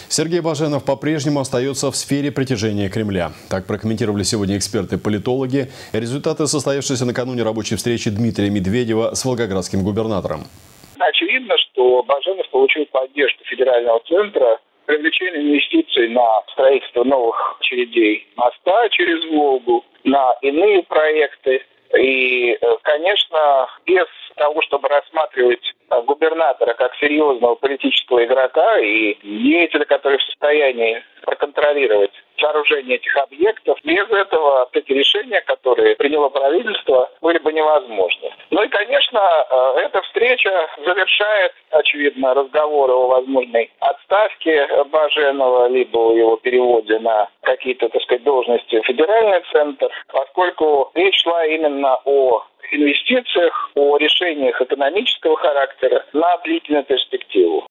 Сергей Баженов по-прежнему остается в сфере притяжения Кремля. Так прокомментировали сегодня эксперты-политологи результаты состоявшейся накануне рабочей встречи Дмитрия Медведева с волгоградским губернатором. Очевидно, что Баженов получил поддержку федерального центра в привлечении инвестиций на строительство новых очередей моста через Волгу, на иные проекты. И, конечно, без того, чтобы рассматривать губернатора как серьезного политического игрока и деятеля, который в состоянии проконтролировать сооружение этих объектов, без этого эти решения, которые приняло правительство, были бы невозможны. Ну и, конечно, эта встреча завершает, очевидно, разговоры о возможной отставке Баженова, либо о его переводе на какие-то, должности в федеральный центр, поскольку речь шла именно о инвестициях, о решениях экономического характера на длительную перспективу.